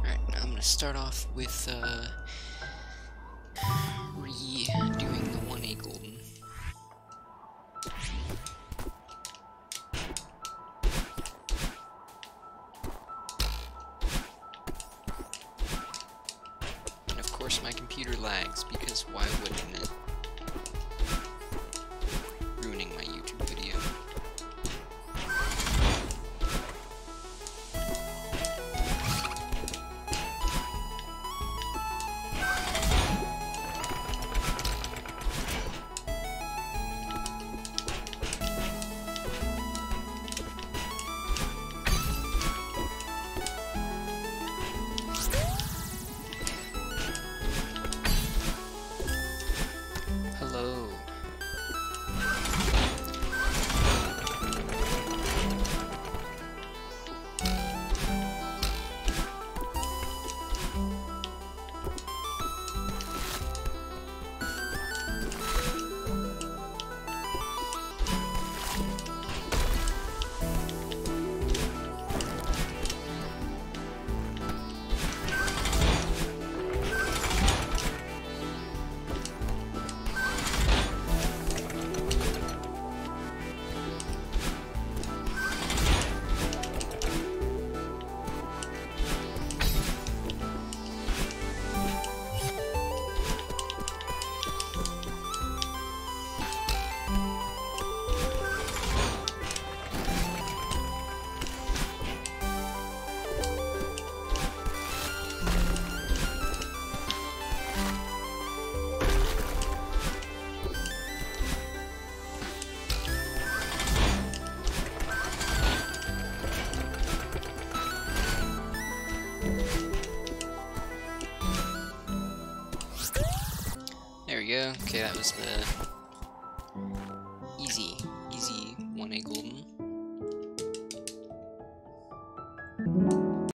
Alright, I'm gonna start off with redoing the 1A golden. And of course my computer lags, because why wouldn't it? Ruining my YouTube video. Hello. There we go. Okay, that was the